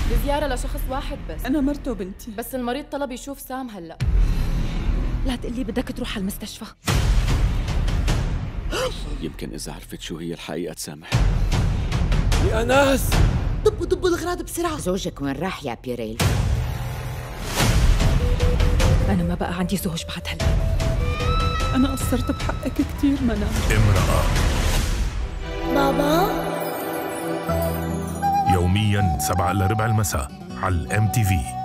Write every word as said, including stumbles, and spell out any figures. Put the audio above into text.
زيارة لشخص واحد بس. أنا مرته وبنتي. بس المريض طلب يشوف سام هلأ. لا تقلي بدك تروح على المستشفى. يمكن إذا عرفت شو هي الحقيقة تسامح. يا ناس ضبوا ضبوا الأغراض بسرعة. زوجك وين راح يا بيريل؟ أنا ما بقى عندي زوج بعد هلا. أنا قصرت بحقك كثير منى. امرأة بابا يومياً سبعة إلى ربع المساء على الام تي في.